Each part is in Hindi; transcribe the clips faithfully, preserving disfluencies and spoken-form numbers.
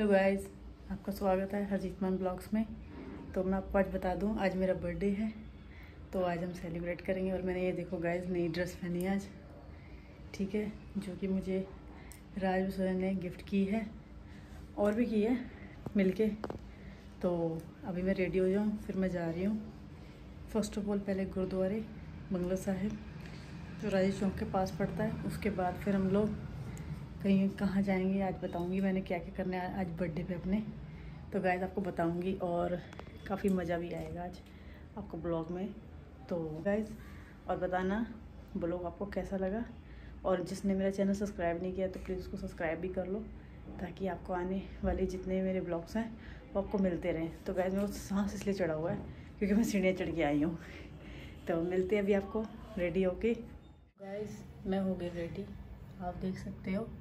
हेलो गाइस, आपका स्वागत है हरजीत मान ब्लॉग्स में। तो मैं आपको आज बता दूं, आज मेरा बर्थडे है तो आज हम सेलिब्रेट करेंगे। और मैंने ये देखो गाइस नई ड्रेस पहनी है आज, ठीक है, जो कि मुझे राज बसोया ने गिफ्ट की है और भी की है मिलके। तो अभी मैं रेडी हो जाऊँ, फिर मैं जा रही हूँ। फर्स्ट ऑफ ऑल पहले गुरुद्वारे बंगला साहिब जो राजी चौक के पास पड़ता है, उसके बाद फिर हम लोग कहीं कहाँ जाएंगे आज बताऊंगी मैंने क्या क्या करना है आज बर्थडे पे अपने। तो गाइस आपको बताऊंगी और काफ़ी मज़ा भी आएगा आज आपको ब्लॉग में। तो गाइस और बताना ब्लॉग आपको कैसा लगा, और जिसने मेरा चैनल सब्सक्राइब नहीं किया तो प्लीज़ उसको सब्सक्राइब भी कर लो, ताकि आपको आने वाले जितने मेरे ब्लॉग्स हैं वो आपको मिलते रहें। तो गाइस मेरा सांस इसलिए चढ़ा हुआ है क्योंकि मैं सीढ़ियाँ चढ़ के आई हूँ। तो मिलते हैं अभी आपको रेडी होके। गाइस मैं हो गई रेडी, आप देख सकते हो।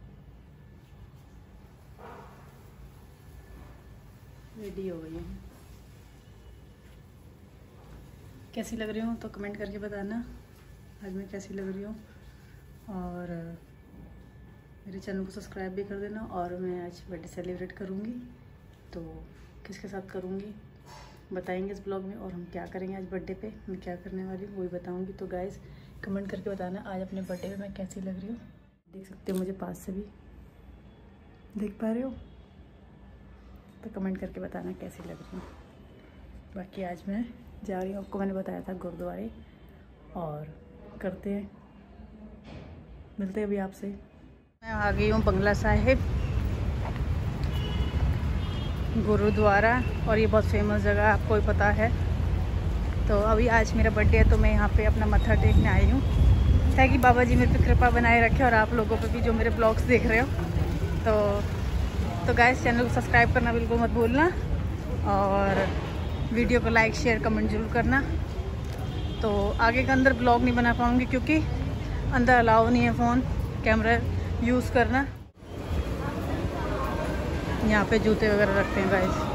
रेडी हो गई हूँ, कैसी लग रही हूँ तो कमेंट करके बताना आज मैं कैसी लग रही हूँ। और मेरे चैनल को सब्सक्राइब भी कर देना। और मैं आज बर्थडे सेलिब्रेट करूँगी, तो किसके साथ करूँगी बताएंगे इस ब्लॉग में। और हम क्या करेंगे आज बर्थडे पे, मैं क्या करने वाली हूँ वही बताऊँगी। तो गाइस कमेंट करके बताना आज अपने बर्थडे पे मैं कैसी लग रही हूँ। देख सकते हो मुझे पास से भी, देख पा रहे हो, तो कमेंट करके बताना कैसी लग रही हूँ। बाकी आज मैं जा रही हूँ, आपको मैंने बताया था गुरुद्वारे, और करते हैं मिलते हैं अभी आपसे। मैं आ गई हूँ बंगला साहिब गुरुद्वारा, और ये बहुत फेमस जगह आपको ही पता है। तो अभी आज मेरा बर्थडे है तो मैं यहाँ पे अपना मत्था टेकने आई हूँ, ताकि बाबा जी मेरे पे कृपा बनाए रखे और आप लोगों पे भी जो मेरे ब्लॉग्स देख रहे हो। तो तो गाइस चैनल को सब्सक्राइब करना बिल्कुल मत भूलना, और वीडियो को लाइक शेयर कमेंट जरूर करना। तो आगे का अंदर ब्लॉग नहीं बना पाऊँगी क्योंकि अंदर अलाउ नहीं है फ़ोन कैमरा यूज़ करना। यहाँ पे जूते वगैरह रखते हैं गाइस।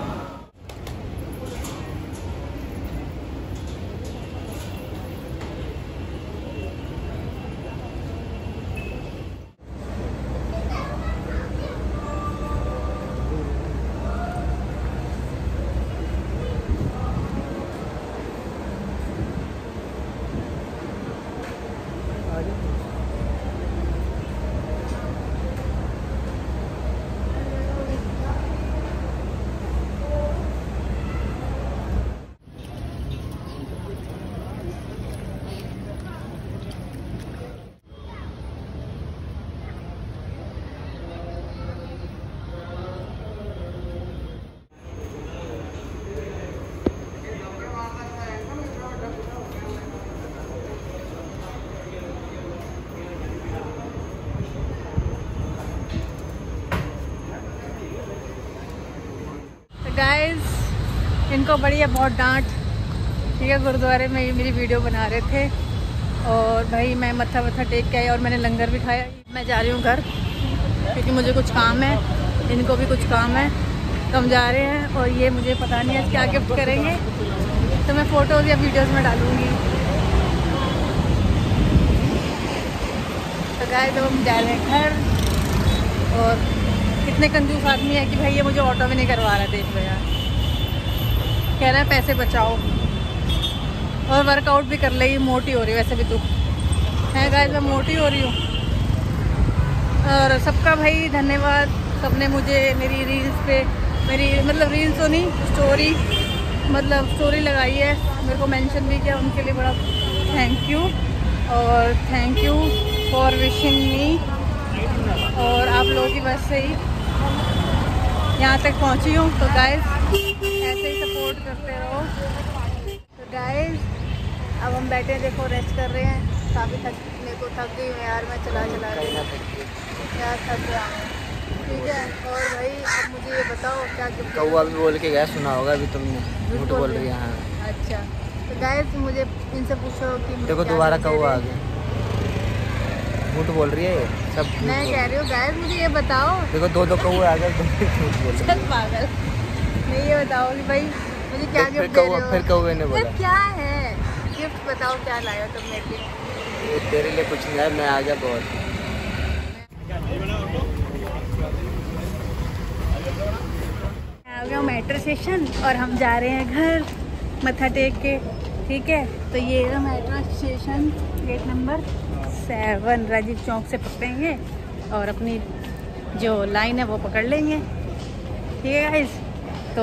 गाइस इनको बढ़िया बहुत डांट, ठीक है। गुरुद्वारे में ये मेरी वीडियो बना रहे थे, और भाई मैं मत्था मत्था टेक के आई और मैंने लंगर भी खाया। मैं जा रही हूँ घर क्योंकि मुझे कुछ काम है, इनको भी कुछ काम है, तो हम जा रहे हैं। और ये मुझे पता नहीं है क्या गिफ्ट करेंगे, तो मैं फ़ोटोज़ या वीडियोज़ में डालूँगी। तो गाइस जब हम जा रहे हैं घर, और कितने कंजूस आदमी है कि भाई ये मुझे ऑटो में नहीं करवा रहा है, देख लो यार, कह रहा है पैसे बचाओ, और वर्कआउट भी कर लेगी, मोटी हो रही है वैसे भी तू है गाइस, मैं मोटी हो रही हूँ। और सबका भाई धन्यवाद, सबने मुझे मेरी रील्स पे, मेरी मतलब रील्स तो नहीं स्टोरी, मतलब स्टोरी लगाई है, मेरे को मेंशन भी किया, उनके लिए बड़ा थैंक यू। और thank you for wishing me, और आप लोगों की वजह से ही यहाँ तक पहुँची हूँ। तो गाइस ऐसे ही सपोर्ट करते रहो। तो गाइस अब हम बैठे हैं, देखो रेस्ट कर रहे हैं। काफ़ी थक मेरे को थक गई हूँ यार, मैं चला चला रही यार, थक गया हूँ, ठीक है। और भाई अब मुझे ये बताओ क्या गिफ्ट। कौवा भी बोल के गया, सुना होगा अभी तुमने, झूठ बोल रही है। अच्छा तो गाइस मुझे इनसे पूछो कि देखो दोबारा कौवा आ गया, झूठ बोल रही है सब। मैं कह रही हूँ गाइस मुझे ये बताओ, देखो दो दो कौवे आ गए, तुम झूठ बोल रही हो। पागल नहीं, ये बताओ कि भाई मुझे क्या गिफ्ट दे रहे हो। फिर कौवे ने बोला क्या है गिफ्ट, बताओ क्या लाए हो तुम मेरे लिए। तेरे लिए कुछ नहीं है, मैं आ गया बहुत। मेट्रो स्टेशन और हम जा रहे हैं घर मत्था टेक के। ठीक है, तो ये है metro station, gate number seven. Rajiv Chowk से पकड़ेंगे और अपनी जो लाइन है वो पकड़ लेंगे। ठीक है गाइस, तो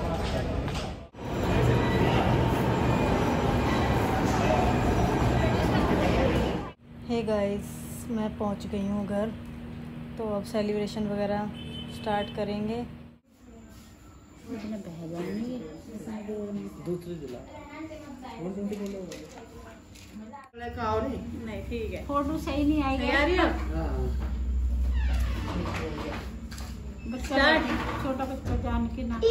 हे गाइस, मैं पहुंच गई हूँ घर। तो अब सेलिब्रेशन वगैरह स्टार्ट करेंगे। नहीं ठीक है, फोटो सही नहीं आएगा। बच्चा छोटा बच्चा जान के ना।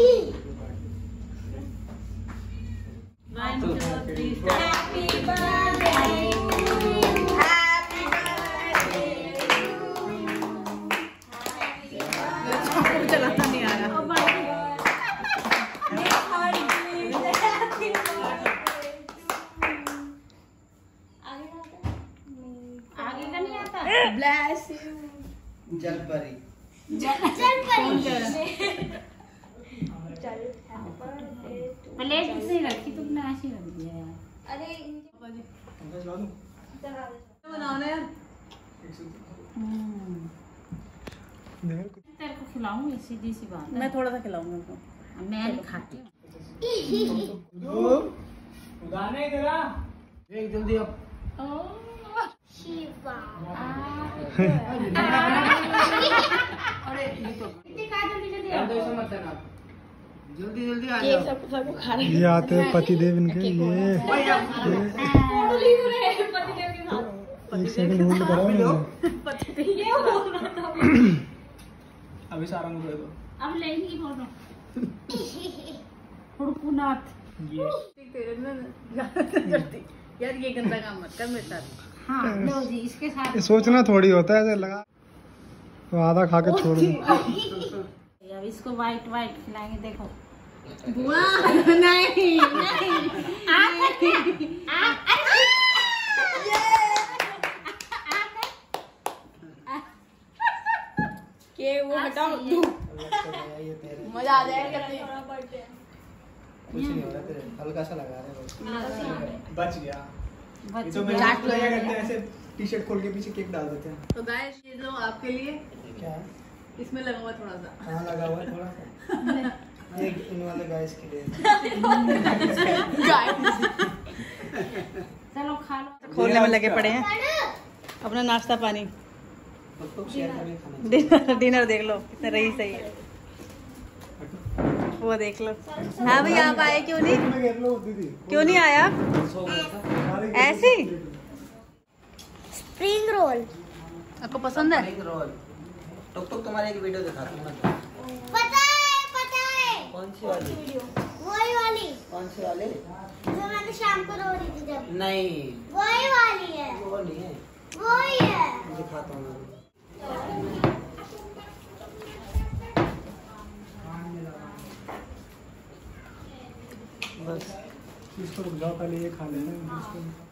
हैप्पी चलाता नहीं आ रहा। आगे का नहीं आता। Bless you. जलपरी प्लेट नहीं रखी तुमने, ऐसे रख दिया यार। अरे बनाना है। तेरे को खिलाऊंगी, सीधी सी बात है। मैं थोड़ा सा खिलाऊंगा उनको। मैं नहीं खाती हूँ। उगाने करा देख जल्दी अब। शिवा अरे ये तो कितनी खा जल्दी जल्दी यार आओ। तो ऐसा मत करना, जल्दी जल्दी आ ये जाओ। सब सबको खा रहे ये आते हैं पतिदेव इनके। ये एक सेकंड होल्ड करो मुझे। अभी सारा मुझे दो। अब लेंगी फोटो। हुड़कुनाथ। यार ये गंदा काम मत कर मेरे साथ। हाँ लो जी, इसके साथ ये सोचना थोड़ी होता है, ऐसे लगा तो आधा खा के छोड़ दो। अब इसको वाइट वाइट खिलाएंगे। देखो बुआ नहीं के वो हटाओ, मजा आ जाएगा। कुछ नहीं हो रहा तेरे, हल्का सा लगा रहे हो। बच गया। ये तो मेरे चाट लो क्या यार। करते हैं, ऐसे टी शर्ट खोल के पीछे केक डाल देते हैं। तो गाइस ये लो आपके लिए, क्या है? इसमें लगा हुआ थोड़ा सा। कहाँ लगा हुआ है थोड़ा सा? ये इन वाले गाइस के लिए। चलो खा लो। खोलने में लगे पड़े हैं अपना नाश्ता पानी। सबको शेयर करके खाना डिनर डिनर देख लो कितना रही सही है, वो देख लो। हाँ भाई आप आए क्यों नहीं, क्यों नहीं आया ऐसे? स्प्रिंग रोल आपको पसंद है? चाहिए। रोल टुक टुक तुम्हारे एक वीडियो दिखाती हूँ ना। पता है पता है कौन सी वाली? वही वाली कौन सी वाली? जो मैंने शाम को रो रही थी जब। नहीं वही वाली है, वो नहीं है, वही है। दिखाता हूँ मैं। बस इसको रुक जाओ, पहले ये खा लेना।